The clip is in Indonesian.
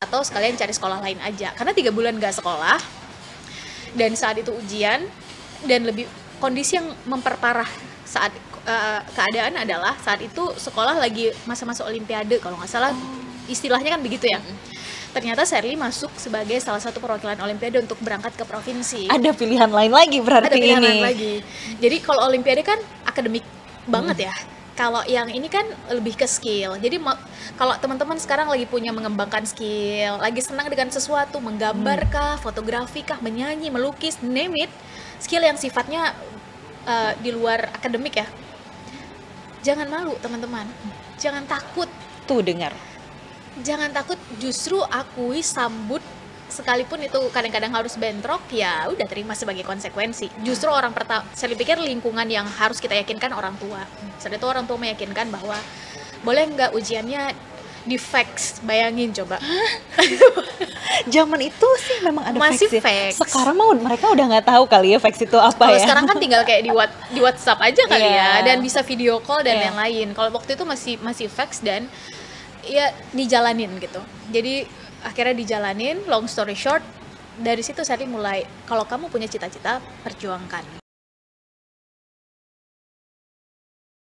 atau sekalian cari sekolah lain aja, karena 3 bulan gak sekolah dan saat itu ujian, dan lebih kondisi yang memperparah saat keadaan adalah saat itu sekolah lagi masa-masa olimpiade kalau nggak salah, istilahnya kan begitu ya. Ternyata Sherly masuk sebagai salah satu perwakilan olimpiade untuk berangkat ke provinsi. Ada pilihan lain lagi berarti Ada pilihan ini. lain lagi. Jadi kalau olimpiade kan akademik banget ya. Kalau yang ini kan lebih ke skill. Jadi kalau teman-teman sekarang lagi punya mengembangkan skill, lagi senang dengan sesuatu, menggambar kah, fotografi kah, menyanyi, melukis, name it, skill yang sifatnya di luar akademik ya. Jangan malu teman-teman. Jangan takut. Tuh dengar. Jangan takut, justru akui, sambut, sekalipun itu kadang-kadang harus bentrok, ya udah terima sebagai konsekuensi. Justru orang pertama, saya pikir lingkungan yang harus kita yakinkan orang tua. Saat itu orang tua meyakinkan bahwa boleh nggak ujiannya di fax, bayangin coba. Zaman itu sih memang ada Masih fax ya. fax. Sekarang mau mereka udah nggak tahu kali ya fax itu apa Kalau ya. sekarang kan tinggal kayak di WhatsApp aja kali Iya. ya, dan bisa video call dan Iya. yang lain. Kalau waktu itu masih fax dan ya dijalanin gitu. Jadi akhirnya dijalanin, long story short, dari situ saya mulai, kalau kamu punya cita-cita, perjuangkan.